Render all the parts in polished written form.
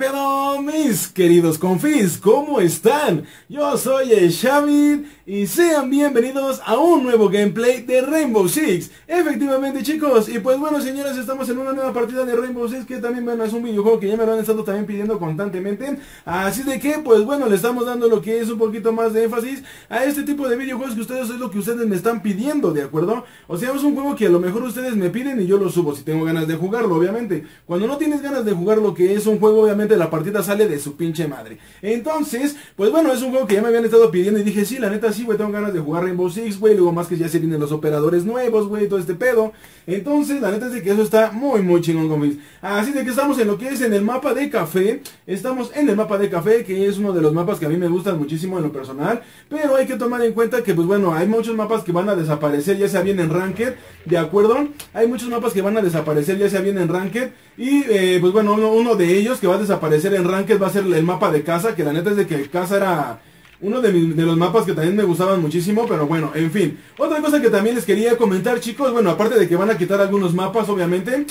pedo, mis queridos confis? ¿Cómo están? Yo soy el Xavi y sean bienvenidos a un nuevo gameplay de Rainbow Six. Efectivamente, chicos, y pues bueno, señores, estamos en una nueva partida de Rainbow Six, que también, bueno, es un videojuego que ya me lo han estado también pidiendo constantemente. Así de que, pues bueno, le estamos dando lo que es un poquito más de énfasis a este tipo de videojuegos que ustedes es lo que ustedes me están pidiendo, ¿de acuerdo? O sea, es un juego que a lo mejor ustedes me piden y yo lo subo si tengo ganas de jugarlo, obviamente. Cuando no tienes ganas de jugar lo que es un juego, obviamente la partida sale de su pinche madre. Entonces, pues bueno, es un juego que ya me habían estado pidiendo y dije, sí, la neta sí, güey, tengo ganas de jugar Rainbow Six, güey. Luego más que ya se vienen los operadores nuevos, güey, todo este pedo. Entonces, la neta es de que eso está muy chingón, conmigo. Así de que estamos en lo que es en el mapa de café. Estamos en el mapa de café, que es uno de los mapas que a mí me gustan muchísimo en lo personal. Pero hay que tomar en cuenta que, pues bueno, hay muchos mapas que van a desaparecer, ya sea bien en Ranked, ¿de acuerdo? Hay muchos mapas que van a desaparecer, ya sea bien en Ranked. Y, pues bueno, uno de ellos que va a desaparecer en Ranked va a ser el mapa de casa, que la neta es de que casa era uno de los mapas que también me gustaban muchísimo, pero bueno, en fin. Otra cosa que también les quería comentar, chicos, bueno, aparte de que van a quitar algunos mapas, obviamente,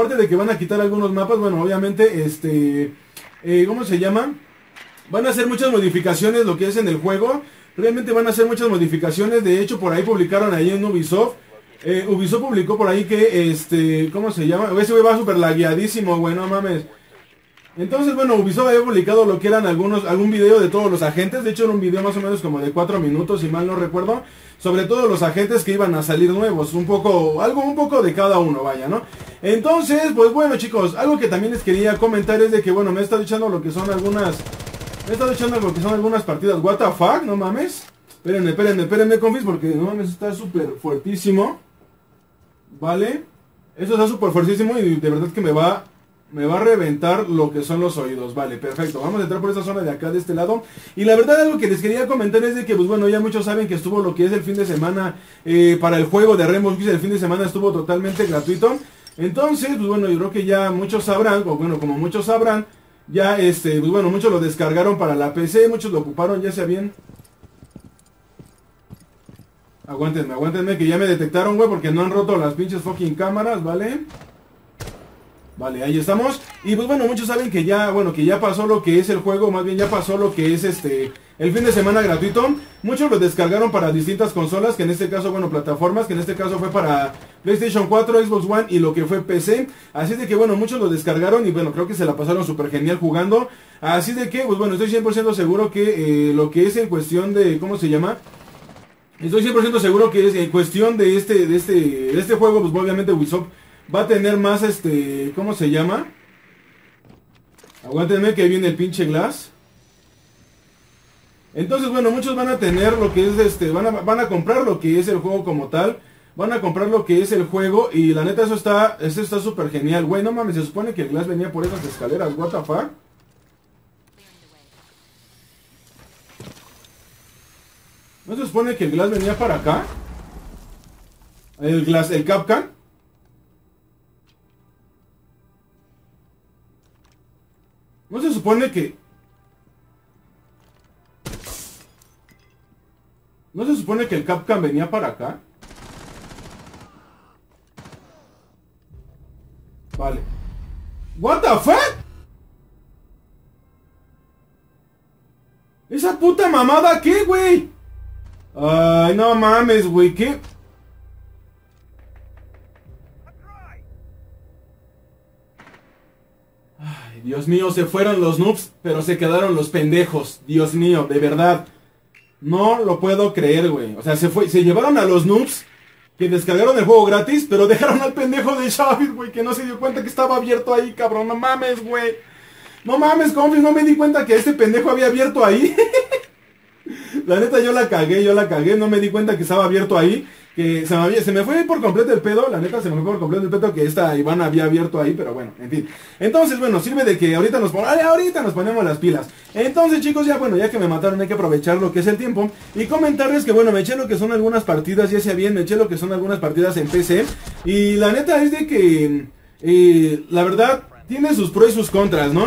bueno, obviamente, ¿cómo se llama? Van a hacer muchas modificaciones lo que es en el juego. Realmente van a hacer muchas modificaciones. De hecho, por ahí publicaron ahí en Ubisoft. Ubisoft publicó por ahí que, ¿cómo se llama? Ese güey va súper lagueadísimo, güey, no mames. Entonces, bueno, Ubisoft había publicado lo que eran algún video de todos los agentes. De hecho, era un video más o menos como de 4 minutos, si mal no recuerdo, sobre todos los agentes que iban a salir nuevos. Un poco de cada uno, vaya, ¿no? Entonces, pues bueno, chicos, algo que también les quería comentar es de que, bueno, me he estado echando lo que son algunas partidas. What the fuck, no mames. Espérenme, confis, porque no mames, está súper fuertísimo. Vale. Eso está súper fuertísimo y de verdad que me va a reventar lo que son los oídos. Vale, perfecto. Vamos a entrar por esta zona de acá, de este lado. Y la verdad, algo que les quería comentar es de que, pues bueno, ya muchos saben que estuvo lo que es el fin de semana para el juego de Rainbow Six. El fin de semana estuvo totalmente gratuito. Entonces, pues bueno, yo creo que ya muchos sabrán, o bueno, como muchos sabrán, ya pues bueno, muchos lo descargaron para la PC, muchos lo ocuparon, ya sea bien. Aguántenme, que ya me detectaron, güey, porque no han roto las pinches fucking cámaras, ¿vale? Vale, ahí estamos. Y pues bueno, muchos saben que ya, bueno, que ya pasó lo que es el juego, más bien ya pasó lo que es el fin de semana gratuito. Muchos lo descargaron para distintas consolas, que en este caso, bueno, plataformas, que en este caso fue para PlayStation 4, Xbox One y lo que fue PC. Así de que, bueno, muchos lo descargaron y bueno, creo que se la pasaron súper genial jugando. Así de que, pues bueno, estoy 100% seguro que lo que es en cuestión de, ¿cómo se llama? Estoy 100% seguro que es en cuestión de este juego, pues obviamente Ubisoft va a tener más, ¿cómo se llama? Aguántenme que viene el pinche Glass. Entonces, bueno, muchos van a tener lo que es, van a comprar lo que es el juego como tal. Van a comprar lo que es el juego y la neta eso está súper genial. Güey, no mames, se supone que el Glass venía por esas escaleras, what the fuck. ¿No se supone que el Glass venía para acá? El Capcan. ¿No se supone que... ¿No se supone que el Capcan venía para acá? Vale. What the fuck? ¿Esa puta mamada qué, güey? Ay, no mames, güey, ¿qué? Ay, Dios mío, se fueron los noobs, pero se quedaron los pendejos. Dios mío, de verdad. No lo puedo creer, güey. O sea, se llevaron a los noobs que descargaron el juego gratis, pero dejaron al pendejo de Xavi, güey, que no se dio cuenta que estaba abierto ahí, cabrón. No mames, güey. No mames, confis, no me di cuenta que este pendejo había abierto ahí. La neta yo la cagué, no me di cuenta que estaba abierto ahí, que se me fue por completo el pedo, la neta se me fue por completo el pedo que esta Ivana había abierto ahí, pero bueno, en fin. Entonces, bueno, sirve de que ahorita nos ponemos las pilas. Entonces, chicos, ya bueno, ya que me mataron hay que aprovechar lo que es el tiempo y comentarles que bueno, me eché lo que son algunas partidas, ya sea bien, me eché lo que son algunas partidas en PC y la neta es de que, la verdad, tiene sus pros y sus contras, ¿no?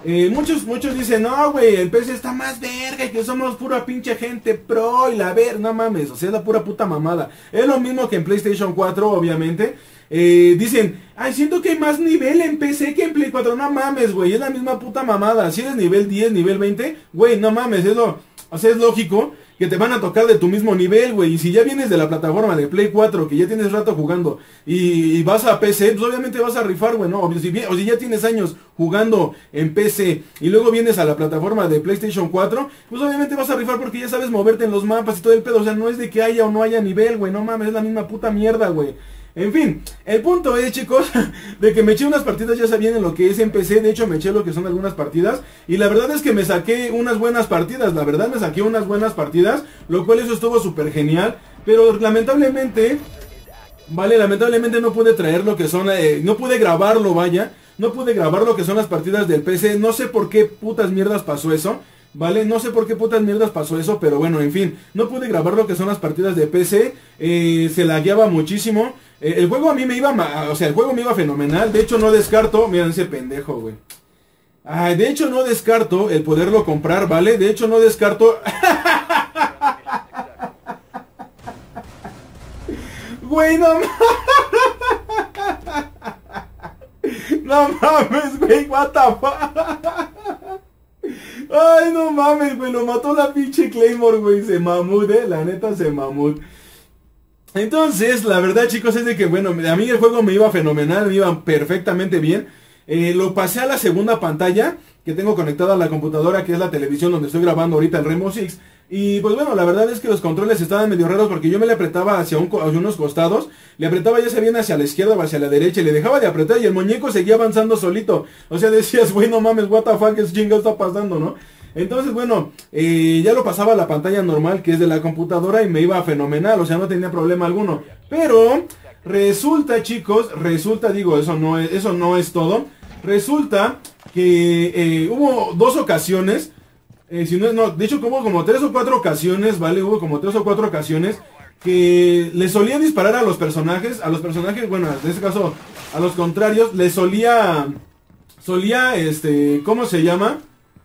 muchos dicen, no, güey, el PC está más verga y que somos pura pinche gente pro y la ver, no mames, o sea, es la pura puta mamada. Es lo mismo que en PlayStation 4, obviamente. Dicen, ay, siento que hay más nivel en PC que en Play 4, no mames, güey, es la misma puta mamada. Si eres nivel 10, nivel 20, güey, no mames, o sea, es lógico que te van a tocar de tu mismo nivel, güey. Y si ya vienes de la plataforma de Play 4, que ya tienes rato jugando, y vas a PC, pues obviamente vas a rifar, güey, ¿no? O si ya tienes años jugando en PC, y luego vienes a la plataforma de PlayStation 4, pues obviamente vas a rifar porque ya sabes moverte en los mapas y todo el pedo. O sea, no es de que haya o no haya nivel, güey, no mames, es la misma puta mierda, güey. En fin, el punto es, chicos, de que me eché unas partidas, ya sabían en lo que es en PC. De hecho me eché lo que son algunas partidas, y la verdad es que me saqué unas buenas partidas. La verdad me saqué unas buenas partidas, lo cual eso estuvo súper genial. Pero lamentablemente, lamentablemente no pude traer lo que son, no pude grabarlo, vaya. No pude grabar lo que son las partidas del PC. No sé por qué putas mierdas pasó eso, ¿vale? No sé por qué putas mierdas pasó eso, pero bueno, en fin. No pude grabar lo que son las partidas de PC. Se lagueaba muchísimo. El juego a mí me iba, o sea, el juego me iba fenomenal. De hecho no descarto, miren ese pendejo, güey. Ay, de hecho no descarto el poderlo comprar, ¿vale? De hecho no descarto... Güey, no mames. No mames, güey, what the fuck. Ay, no mames, güey, lo mató la pinche Claymore, güey. Se mamut, la neta se mamut. Entonces, la verdad, chicos, es de que, bueno, a mí el juego me iba fenomenal, me iba perfectamente bien. Lo pasé a la segunda pantalla que tengo conectada a la computadora, que es la televisión donde estoy grabando ahorita el Rainbow Six. Y pues bueno, la verdad es que los controles estaban medio raros porque yo me le apretaba hacia unos costados, le apretaba ya sea bien hacia la izquierda o hacia la derecha, y le dejaba de apretar y el muñeco seguía avanzando solito. O sea, decías, güey, no mames, what the fuck, ¿qué chingado está pasando, no? Entonces, bueno, ya lo pasaba a la pantalla normal, que es de la computadora, y me iba fenomenal, o sea, no tenía problema alguno. Pero resulta, chicos, digo, eso no es todo. Resulta que hubo dos ocasiones, de hecho como 3 o 4 ocasiones, ¿vale? Hubo como 3 o 4 ocasiones que le solía disparar a los personajes, bueno, en este caso, a los contrarios, les solía, ¿cómo se llama?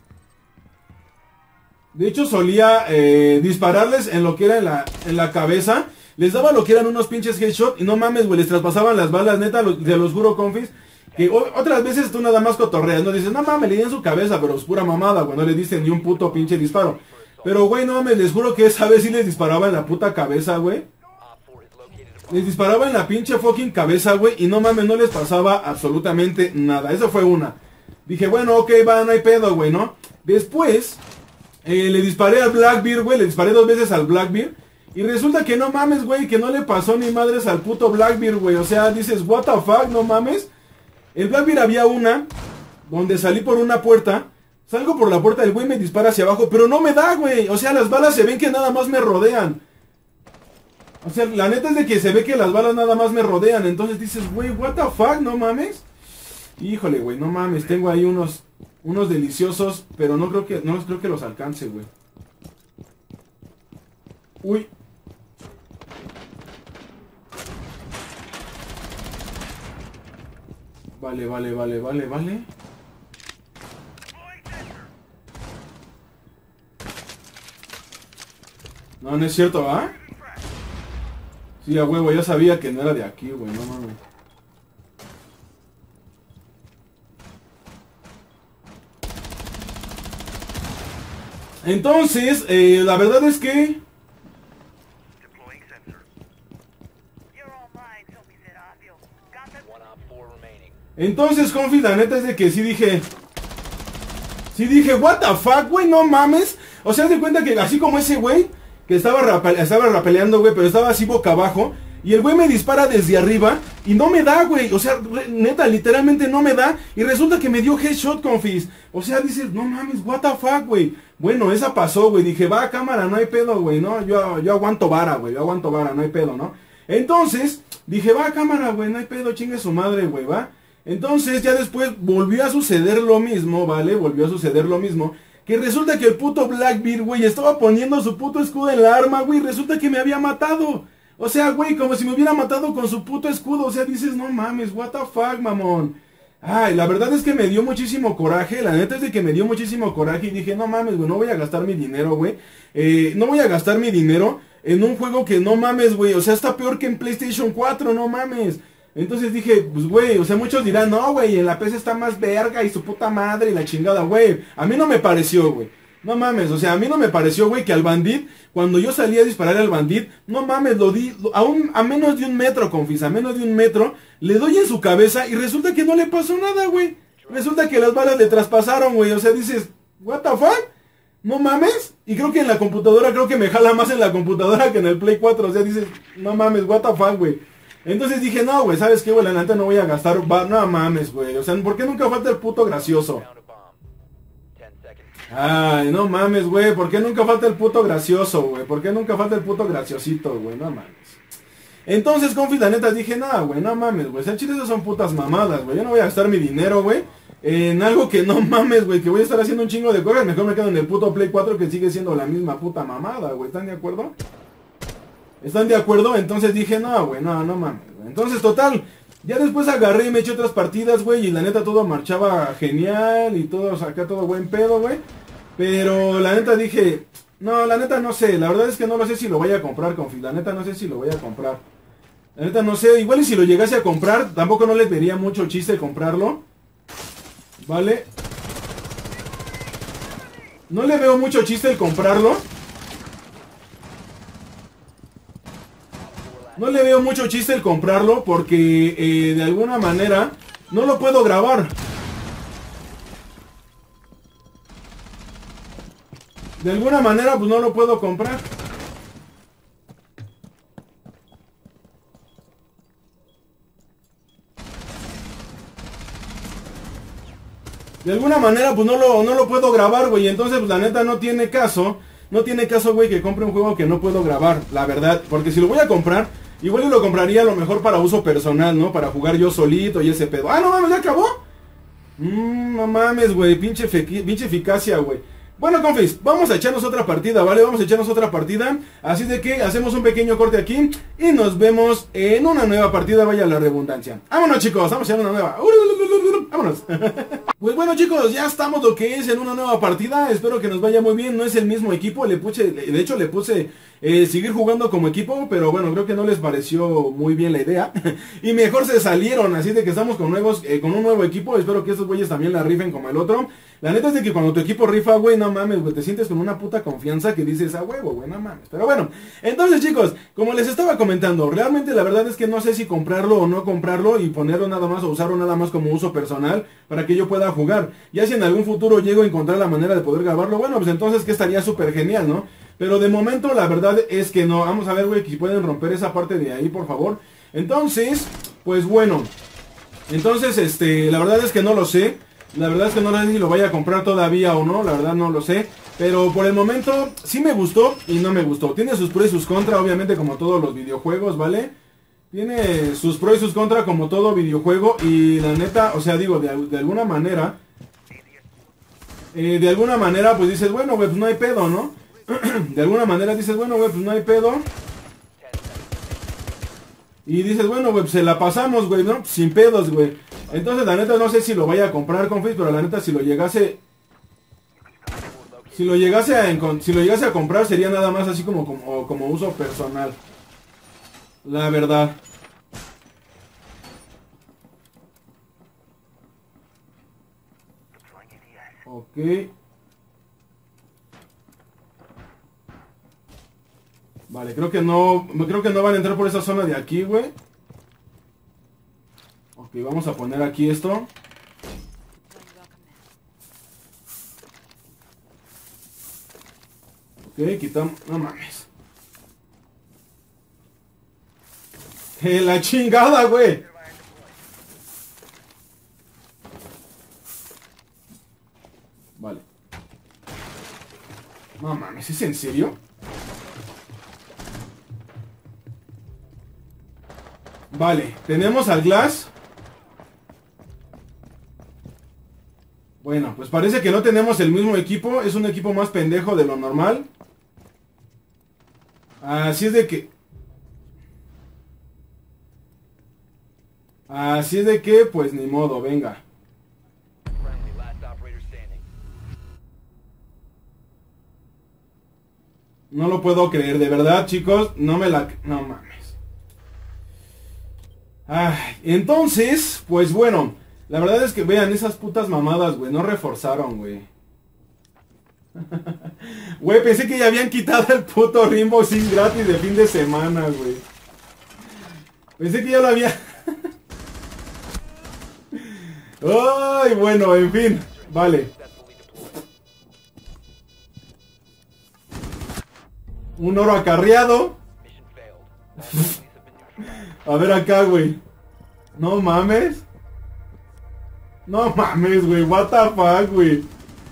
De hecho solía dispararles en lo que era en la cabeza. Les daba lo que eran unos pinches headshot y no mames, güey, les traspasaban las balas, neta, de los juro, confis. Que otras veces tú nada más cotorreas, no dices, no mames, le di en su cabeza, pero es pura mamada, güey, no le diste ni un puto pinche disparo. Pero, güey, no mames, les juro que esa vez sí les disparaba en la puta cabeza, güey. Les disparaba en la pinche fucking cabeza, güey, y no mames, no les pasaba absolutamente nada. Eso fue una. Dije, bueno, ok, va, no hay pedo, güey, ¿no? Después, le disparé al Blackbeard, güey, le disparé 2 veces al Blackbeard. Y resulta que no mames, güey, que no le pasó ni madres al puto Blackbeard, güey. O sea, dices, what the fuck, no mames. El Blackbeard había una donde salí por una puerta. Salgo por la puerta, el güey me dispara hacia abajo, pero no me da, güey. O sea, las balas se ven que nada más me rodean. O sea, la neta es de que se ve que las balas nada más me rodean. Entonces dices, güey, what the fuck, no mames. Híjole, güey, no mames, tengo ahí unos deliciosos, pero no creo que los alcance, güey. Uy. Vale. No, no es cierto, ¿ah? Sí, a huevo, ya sabía que no era de aquí, güey, no mames. Entonces, la verdad es que... Entonces, confi, la neta es de que sí dije, what the fuck, güey, no mames. O sea, haz de cuenta que así como ese güey, que estaba rapeleando, güey, pero estaba así boca abajo, y el güey me dispara desde arriba, y no me da, güey. O sea, neta, literalmente no me da, y resulta que me dio headshot, confis. O sea, dices, no mames, what the fuck, güey. Bueno, esa pasó, güey, dije, va, cámara, no hay pedo, güey, ¿no? Yo aguanto vara, güey, no hay pedo, ¿no? Entonces, dije, va, cámara, güey, no hay pedo, chingue su madre, güey, va. Entonces ya después volvió a suceder lo mismo, ¿vale? Volvió a suceder lo mismo. Que resulta que el puto Blackbeard, güey, estaba poniendo su puto escudo en la arma, güey. Resulta que me había matado. O sea, güey, como si me hubiera matado con su puto escudo. O sea, dices, no mames, what the fuck, mamón. Ay, la verdad es que me dio muchísimo coraje, la neta es de que me dio muchísimo coraje y dije, no mames, güey, no voy a gastar mi dinero, güey. No voy a gastar mi dinero en un juego que no mames, güey, o sea, está peor que en PlayStation 4, no mames. Entonces dije, pues güey, o sea, muchos dirán, no, güey, en la PC está más verga y su puta madre y la chingada, güey. A mí no me pareció, güey. No mames, o sea, a mí no me pareció, güey, que al bandit, cuando yo salí a disparar al bandit, no mames, lo di a menos de un metro, confis, a menos de un metro, le doy en su cabeza y resulta que no le pasó nada, güey. Resulta que las balas le traspasaron, güey, o sea, dices, what the fuck, no mames. Y creo que en la computadora, creo que me jala más en la computadora que en el Play 4, o sea, dices, no mames, what the fuck, güey. Entonces dije, no, güey, ¿sabes qué, güey? La neta no voy a gastar, no mames, güey, o sea, ¿por qué nunca falta el puto gracioso? Ay, no mames, güey, ¿por qué nunca falta el puto gracioso, güey? ¿Por qué nunca falta el puto graciosito, güey? No mames. Entonces, confis, la neta, dije, nada, güey, no mames, güey. El chile esas son putas mamadas, güey. Yo no voy a gastar mi dinero, güey, en algo que no mames, güey, que voy a estar haciendo un chingo de cosas. Mejor me quedo en el puto Play 4 que sigue siendo la misma puta mamada, güey. ¿Están de acuerdo? ¿Están de acuerdo? Entonces dije, no, güey, no mames, güey. Entonces, total, ya después agarré y me eché otras partidas, güey, y la neta todo marchaba genial y todo, acá todo buen pedo, güey. Pero la neta dije, no, la neta no sé, la verdad es que no lo sé si lo voy a comprar, confis, la neta no sé si lo voy a comprar. La neta no sé, igual y si lo llegase a comprar, tampoco no les vería mucho chiste comprarlo. ¿Vale? No le veo mucho chiste el comprarlo. No le veo mucho chiste el comprarlo porque de alguna manera no lo puedo grabar. De alguna manera pues no lo puedo comprar. De alguna manera pues no lo puedo grabar, güey. Entonces pues la neta no tiene caso. No tiene caso, güey, que compre un juego que no puedo grabar, la verdad. Porque si lo voy a comprar, igual yo lo compraría a lo mejor para uso personal, ¿no? Para jugar yo solito y ese pedo. Ah, no mames, ¿ya acabó? No mames, güey, pinche eficacia, güey. Bueno, confis, vamos a echarnos otra partida, ¿vale? Vamos a echarnos otra partida. Así de que hacemos un pequeño corte aquí y nos vemos en una nueva partida, vaya la redundancia. Vámonos, chicos, vamos a echar una nueva. Vámonos. Pues bueno, chicos, ya estamos lo que es en una nueva partida. Espero que nos vaya muy bien. No es el mismo equipo, de hecho le puse seguir jugando como equipo, pero bueno, creo que no les pareció muy bien la idea. Y mejor se salieron, así de que estamos con un nuevo equipo. Espero que estos güeyes también la rifen como el otro. La neta es de que cuando tu equipo rifa, güey, no mames, güey, te sientes con una puta confianza que dices, a huevo, güey, no mames. Pero bueno, entonces, chicos, como les estaba comentando, realmente la verdad es que no sé si comprarlo o no comprarlo y ponerlo nada más o usarlo nada más como uso personal para que yo pueda jugar. Ya si en algún futuro llego a encontrar la manera de poder grabarlo, bueno, pues entonces que estaría súper genial, ¿no? Pero de momento la verdad es que no. Vamos a ver, güey, que si pueden romper esa parte de ahí, por favor. Entonces, pues bueno. Entonces, la verdad es que no lo sé. La verdad es que no sé si lo vaya a comprar todavía o no. La verdad no lo sé. Pero por el momento sí me gustó y no me gustó. Tiene sus pros y sus contras, obviamente, como todos los videojuegos, ¿vale? Tiene sus pros y sus contras como todo videojuego. Y la neta, o sea, digo, de alguna manera... pues dices, bueno, güey, pues no hay pedo, ¿no? De alguna manera dices, bueno, güey, pues no hay pedo. Y dices, bueno, güey, pues se la pasamos, güey, ¿no? Sin pedos, güey. Entonces, la neta, no sé si lo vaya a comprar, confis, pero la neta, si lo llegase a comprar, sería nada más así como uso personal. La verdad. Ok. Vale, creo que no van a entrar por esa zona de aquí, güey. Ok, vamos a poner aquí esto. Ok, quitamos... No mames. La chingada, güey. Vale. No mames, ¿es en serio? Vale, tenemos al Glass. Bueno, pues parece que no tenemos el mismo equipo. Es un equipo más pendejo de lo normal. Así es de que... pues ni modo, venga. No lo puedo creer, de verdad, chicos. No me la... No mames. Ay, entonces, pues bueno. La verdad es que vean esas putas mamadas, güey. No reforzaron, güey. Güey, pensé que ya habían quitado el puto Rainbow Six gratis de fin de semana, güey. Pensé que ya lo había... Ay, bueno, en fin. Vale. Un oro acarreado. A ver acá, güey. No mames. No mames, güey. What the fuck, güey.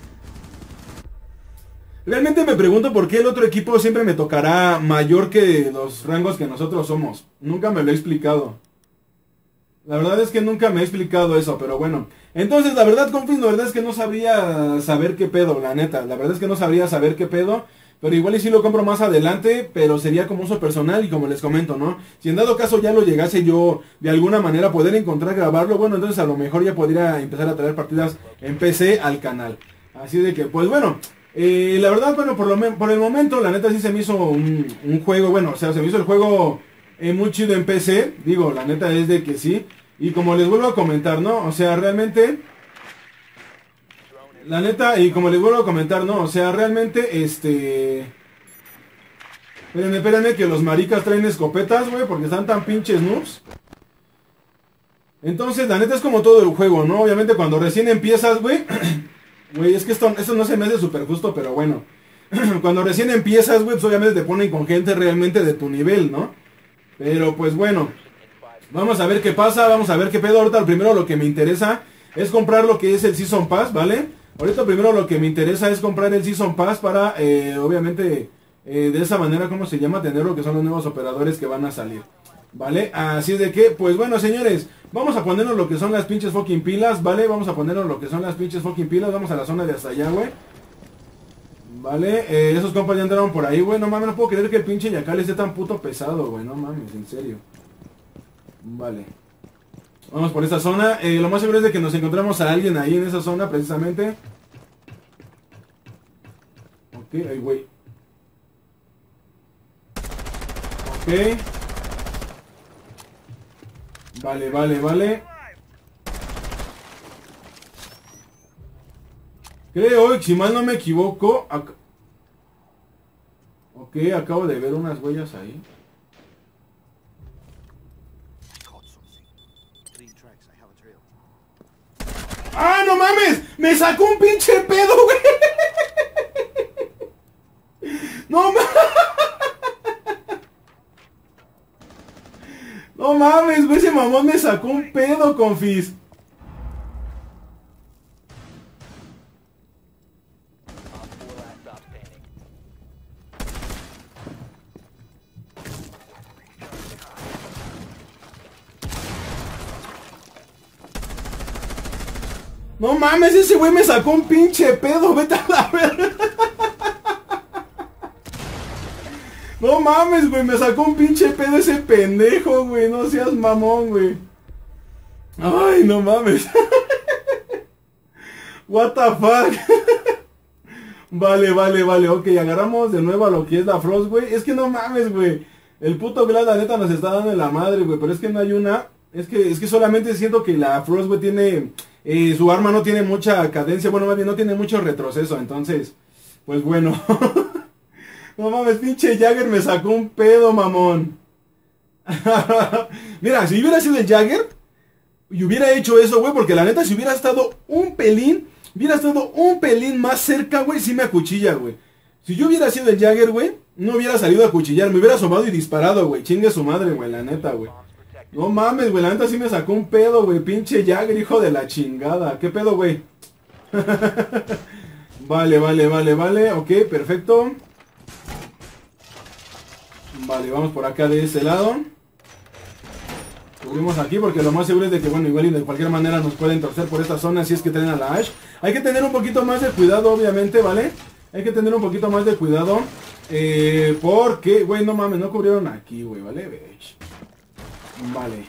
Realmente me pregunto por qué el otro equipo siempre me tocará mayor que los rangos que nosotros somos. Nunca me lo he explicado. La verdad es que nunca me he explicado eso, pero bueno. Entonces, la verdad, confis, la verdad es que no sabría saber qué pedo, la neta. La verdad es que no sabría saber qué pedo. Pero igual y sí lo compro más adelante, pero sería como uso personal y como les comento, ¿no? Si en dado caso ya lo llegase yo de alguna manera poder encontrar grabarlo, bueno, entonces a lo mejor ya podría empezar a traer partidas en PC al canal. Así de que, pues bueno, la verdad, bueno, por el momento, la neta sí se me hizo un juego, bueno, o sea, se me hizo el juego muy chido en PC, digo, la neta es de que sí. Y como les vuelvo a comentar, ¿no? O sea, realmente... La neta, y como les vuelvo a comentar, ¿no? O sea, realmente, Espérenme, que los maricas traen escopetas, güey, porque están tan pinches noobs. Entonces, la neta es como todo el juego, ¿no? Obviamente cuando recién empiezas, güey... Güey, es que esto no se me hace súper justo, pero bueno. Cuando recién empiezas, güey, pues obviamente te ponen con gente realmente de tu nivel, ¿no? Pero pues bueno. Vamos a ver qué pasa, vamos a ver qué pedo. Ahorita primero lo que me interesa es comprar lo que es el Season Pass, ¿vale? Ahorita primero lo que me interesa es comprar el Season Pass para, obviamente, de esa manera, ¿cómo se llama? Tener lo que son los nuevos operadores que van a salir, ¿vale? Así de que, pues bueno, señores, vamos a ponernos lo que son las pinches fucking pilas, ¿vale? Vamos a ponernos lo que son las pinches fucking pilas, vamos a la zona de hasta allá, güey. Vale, esos compas ya entraron por ahí, güey, no mames, no puedo creer que el pinche Yacal esté tan puto pesado, güey, no mames, en serio. Vale. Vamos por esta zona. Lo más seguro es de que nos encontramos a alguien ahí en esa zona, precisamente. Ok, ahí, güey. Ok. Vale. Creo que si mal no me equivoco... Ok, acabo de ver unas huellas ahí. ¡Ah, no mames! ¡Me sacó un pinche pedo, güey! ¡No mames! ¡No mames, güey! Ese mamón me sacó un pedo, confis. No mames, ese güey me sacó un pinche pedo, vete a la verga. No mames, güey, me sacó un pinche pedo ese pendejo, güey, no seas mamón, güey. Ay, no mames. What the fuck. Vale, ok, agarramos de nuevo a lo que es la Frost, güey. Es que no mames, güey. El puto Glad, la neta, nos está dando en la madre, güey, pero es que no hay una... Es que solamente siento que la Frost, güey, tiene... su arma no tiene mucha cadencia, bueno, más bien no tiene mucho retroceso, entonces, pues bueno. No mames, pinche Jagger me sacó un pedo, mamón. Mira, si hubiera sido el Jagger y hubiera hecho eso, güey, porque la neta, si hubiera estado un pelín más cerca, güey, sí me acuchilla, güey. Si yo hubiera sido el Jagger, güey, no hubiera salido a acuchillar, me hubiera asomado y disparado, güey. Chingue su madre, güey, la neta, güey. No mames, güey, la neta sí me sacó un pedo, güey. Pinche Jagger, hijo de la chingada. ¿Qué pedo, güey? Vale. Ok, perfecto. Vale, vamos por acá de ese lado. Cubrimos aquí porque lo más seguro es de que, bueno, igual y de cualquier manera nos pueden torcer por esta zona si es que traen a la Ash. Hay que tener un poquito más de cuidado, obviamente, ¿vale? Hay que tener un poquito más de cuidado. Porque, güey, no mames, no cubrieron aquí, güey, ¿vale? Bitch. Vale.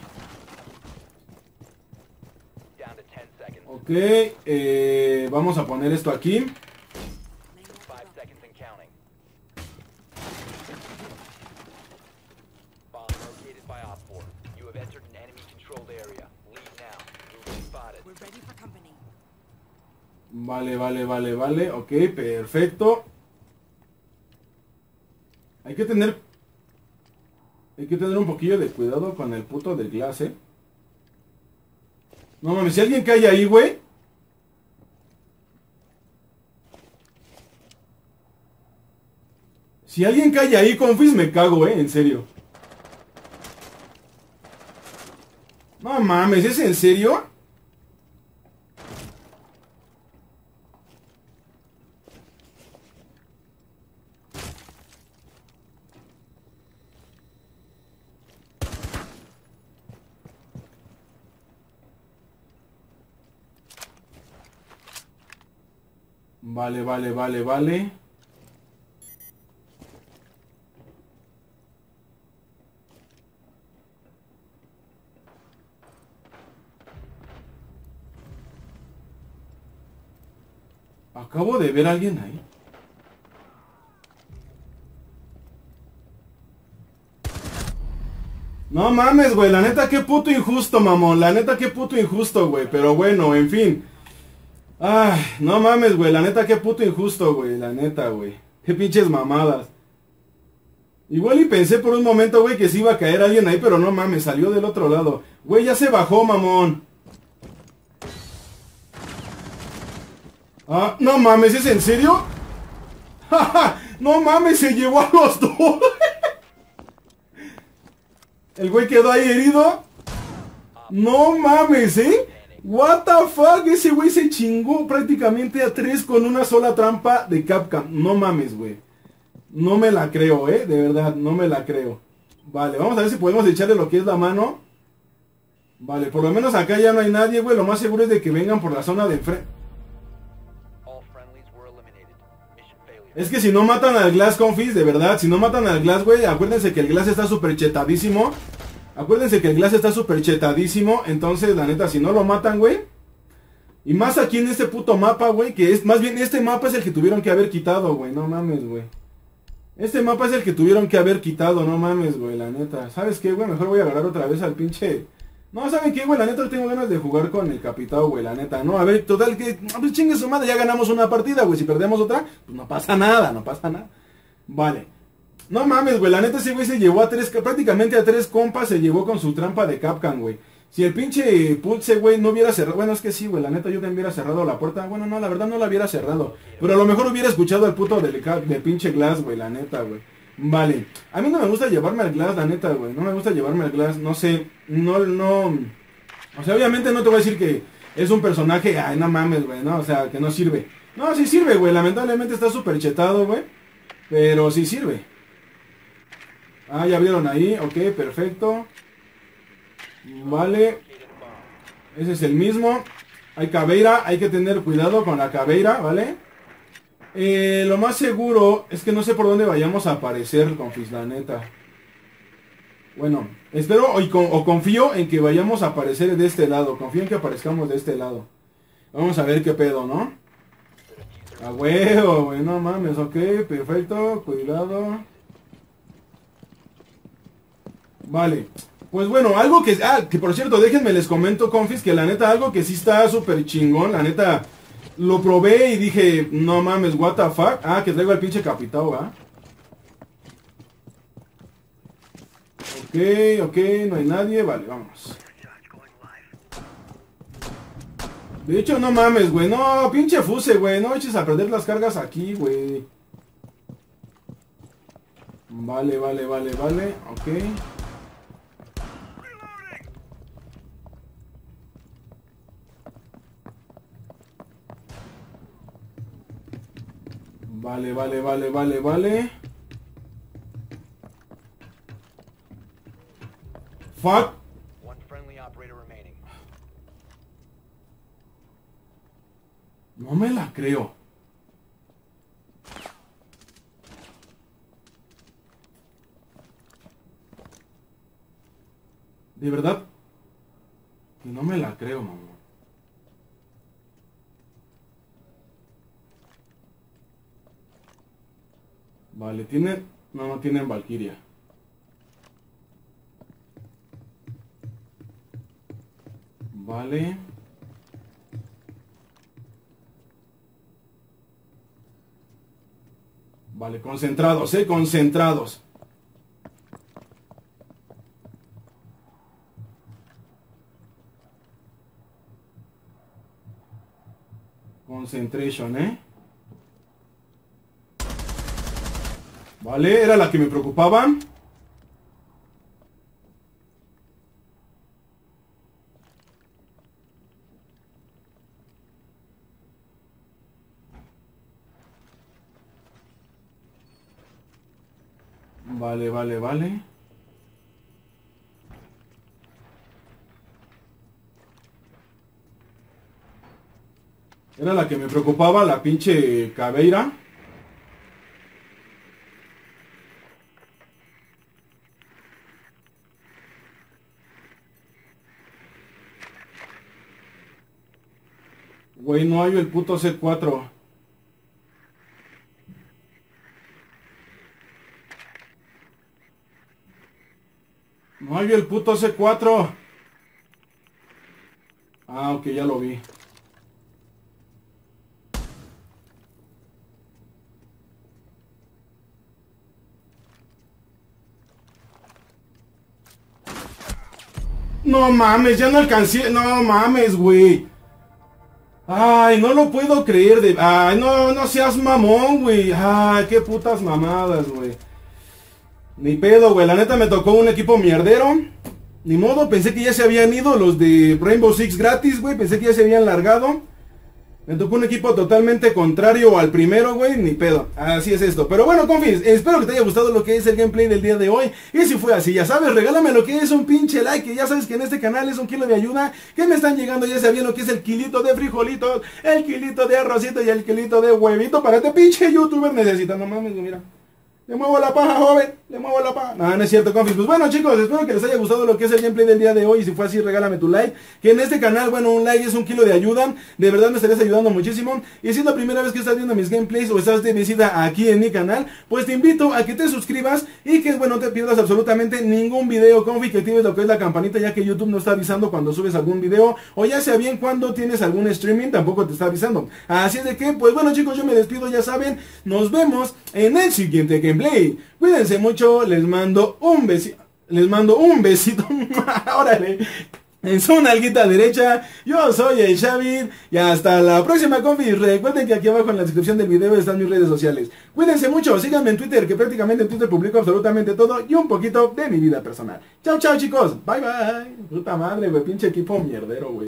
Ok, vamos a poner esto aquí. Vale, vale, vale, vale. Ok, perfecto. Hay que tener... Hay que tener un poquillo de cuidado con el puto del glass, ¿eh? No mames, si alguien cae ahí, güey. Si alguien cae ahí, confis, me cago, en serio. No mames, ¿es en serio? Vale, vale, vale, vale. Acabo de ver a alguien ahí. No mames, güey, la neta qué puto injusto, mamón. La neta qué puto injusto, güey. Pero bueno, en fin. Ay, no mames, güey, la neta qué puto injusto, güey. La neta, güey. Qué pinches mamadas. Igual y pensé por un momento, güey, que se iba a caer alguien ahí, pero no mames, salió del otro lado. Güey, ya se bajó, mamón. Ah, no mames, ¿es en serio? No mames, se llevó a los dos. El güey quedó ahí herido. No mames, ¿eh? What the fuck, ese güey se chingó prácticamente a 3 con una sola trampa de Capcom. No mames, güey. No me la creo, de verdad, no me la creo. Vale, vamos a ver si podemos echarle lo que es la mano. Vale, por lo menos acá ya no hay nadie, güey. Lo más seguro es de que vengan por la zona de enfrente. Es que si no matan al Glass, confis, de verdad, si no matan al Glass, güey, acuérdense que el Glass está súper chetadísimo. Acuérdense que el Glass está súper chetadísimo. Entonces, la neta, si no lo matan, güey. Y más aquí en este puto mapa, güey, que es, más bien, este mapa es el que tuvieron que haber quitado, güey. No mames, güey. Este mapa es el que tuvieron que haber quitado, no mames, güey, la neta. ¿Sabes qué, güey? Mejor voy a agarrar otra vez al pinche... No, ¿saben qué, güey? La neta tengo ganas de jugar con el capitán, güey, la neta. No, a ver, total, que... Pues chingue su madre, ya ganamos una partida, güey. Si perdemos otra, pues no pasa nada, no pasa nada. Vale. No mames, güey, la neta ese güey se llevó a 3, prácticamente a 3 compas se llevó con su trampa de Capcom, güey. Si el pinche Pulse, güey, no hubiera cerrado... Bueno, es que sí, güey, la neta yo también hubiera cerrado la puerta. Bueno, no, la verdad no la hubiera cerrado. Pero a lo mejor hubiera escuchado al puto del pinche Glass, güey, la neta, güey. Vale. A mí no me gusta llevarme al Glass, la neta, güey. No me gusta llevarme al Glass, no sé. No... O sea, obviamente no te voy a decir que es un personaje... Ay, no mames, güey, no, o sea, que no sirve. No, sí sirve, güey. Lamentablemente está súper chetado, güey. Pero sí sirve. Ah, ya vieron ahí. Ok, perfecto. Vale. Ese es el mismo. Hay caveira. Hay que tener cuidado con la caveira, ¿vale? Lo más seguro es que no sé por dónde vayamos a aparecer, confis, la neta. Bueno, espero o confío en que vayamos a aparecer de este lado. Confío en que aparezcamos de este lado. Vamos a ver qué pedo, ¿no? A huevo, güey, no mames, ok, perfecto, cuidado. Vale, pues bueno, algo que... Ah, que por cierto, déjenme les comento, confis, que la neta, algo que sí está súper chingón, la neta... Lo probé y dije, no mames, what the fuck. Ah, que traigo al pinche capitán, ¿va? Ok, no hay nadie, vale, vamos. De hecho, no mames, güey, no, pinche fuse, güey, no eches a perder las cargas aquí, güey. Vale, ok. Vale. Fuck. No me la creo. De verdad. Que no me la creo, mamá. Vale, tienen... No tienen Valkyria. Vale. Vale, concentrados, concentrados. Concentration, Vale, era la que me preocupaba. Vale, vale, vale. Era la que me preocupaba, la pinche caveira. Güey, no hay el puto C4. No hay el puto C4. Ah, ok, ya lo vi. No mames, ya no alcancé. No mames, güey. Ay, no lo puedo creer de... Ay, no seas mamón, güey. Ay, qué putas mamadas, güey. Ni pedo, güey. La neta me tocó un equipo mierdero. Ni modo, pensé que ya se habían ido los de Rainbow Six gratis, güey. Pensé que ya se habían largado. Me tocó un equipo totalmente contrario al primero, güey, ni pedo. Así es esto. Pero bueno, confis, espero que te haya gustado lo que es el gameplay del día de hoy. Y si fue así, ya sabes, regálame lo que es un pinche like, que ya sabes que en este canal es un kilo de ayuda, que me están llegando ya sabiendo lo que es el kilito de frijolitos, el kilito de arrocito y el kilito de huevito para este pinche youtuber necesita. No mames, mira. Le muevo la paja, joven, le muevo la paja. No, no es cierto, confis. Pues bueno, chicos, espero que les haya gustado lo que es el gameplay del día de hoy. Y si fue así, regálame tu like. Que en este canal, bueno, un like es un kilo de ayuda. De verdad me estarías ayudando muchísimo. Y si es la primera vez que estás viendo mis gameplays o estás de visita aquí en mi canal, pues te invito a que te suscribas y que, bueno, no te pierdas absolutamente ningún video, confis, que actives lo que es la campanita, ya que YouTube no está avisando cuando subes algún video. O ya sea bien cuando tienes algún streaming, tampoco te está avisando. Así es de que, pues bueno, chicos, yo me despido, ya saben. Nos vemos en el siguiente gameplay. Cuídense mucho, les mando un besito. Les mando un besito. Órale. En su nalguita derecha. Yo soy el Xavi. Y hasta la próxima, confis. Recuerden que aquí abajo en la descripción del video están mis redes sociales. Cuídense mucho. Síganme en Twitter, que prácticamente en Twitter publico absolutamente todo y un poquito de mi vida personal. Chao, chao, chicos. Bye, bye. Puta madre, güey. Pinche equipo mierdero, güey.